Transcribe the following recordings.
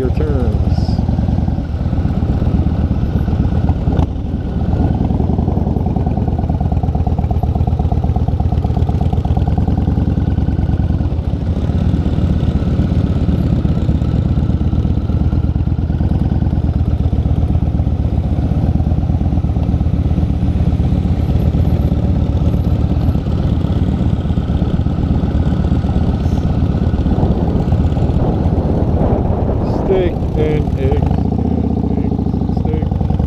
faster turns. Steak and eggs. Steak.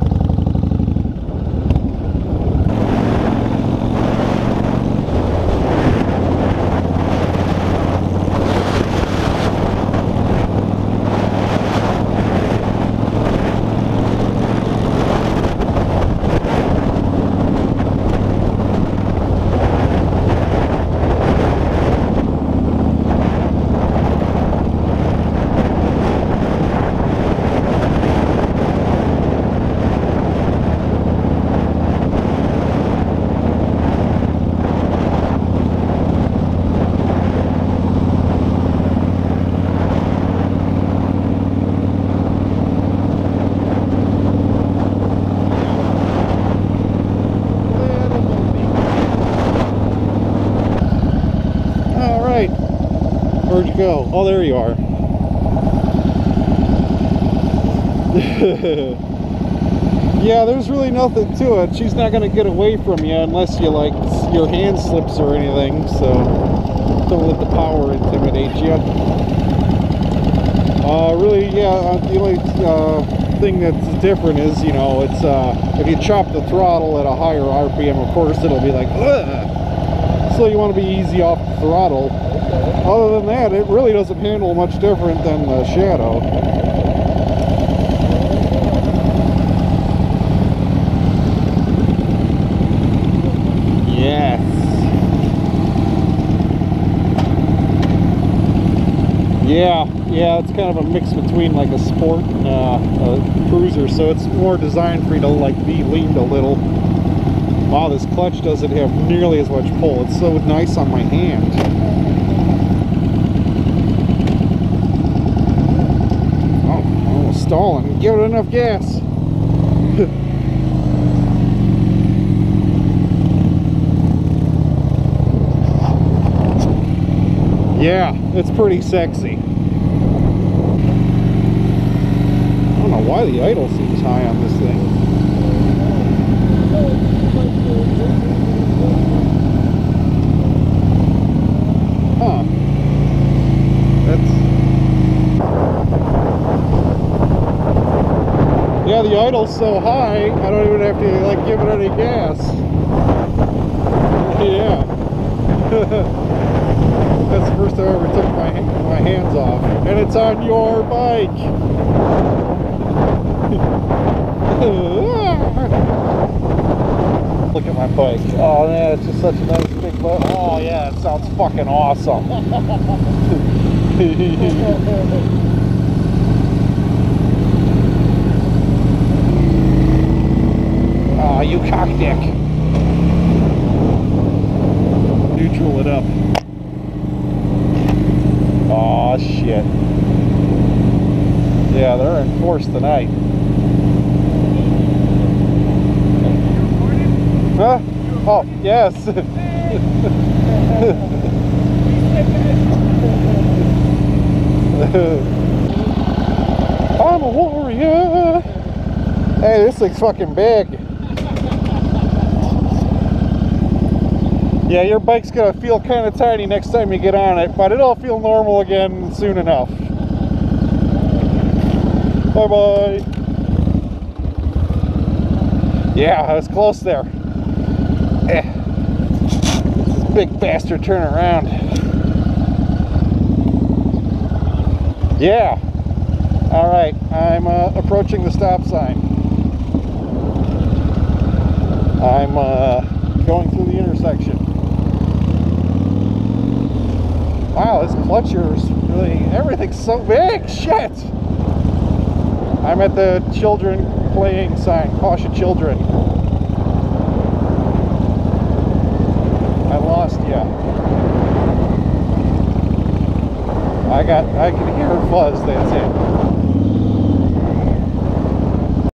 Where'd you go? Oh, there you are. Yeah, there's really nothing to it. She's not going to get away from you unless you, like, your hand slips or anything, so don't let the power intimidate you. Really, yeah, the only thing that's different is, you know, it's if you chop the throttle at a higher RPM, of course, it'll be like, ugh! So you want to be easy off the throttle. Other than that, it really doesn't handle much different than the Shadow. Yes. Yeah, it's kind of a mix between like a sport and a cruiser, so it's more designed for you to like be leaned a little. Wow, this clutch doesn't have nearly as much pull. It's so nice on my hand. Stalling. Give it enough gas. Yeah, it's pretty sexy. I don't know why the idle seems high on this thing. Huh. Yeah, the idle's so high, I don't even have to like give it any gas. Yeah. That's the first time I ever took my hands off. And it's on your bike. Look at my bike. Oh man, it's just such a nice big boat. Oh yeah, it sounds fucking awesome. Oh, you cockdick. Neutral it up. Oh shit. Yeah, they're in force tonight. Huh? Oh, yes. I'm a warrior. Hey, this thing's fucking big. Yeah, your bike's gonna feel kind of tiny next time you get on it, but it'll feel normal again soon enough. Bye-bye. Yeah, I was close there. This big bastard turn around. Yeah. All right, I'm approaching the stop sign. I'm going through the intersection. Wow, this clutch here is really, everything's so big, shit! I'm at the children playing sign, caution children. I lost ya. I can hear fuzz, that's it.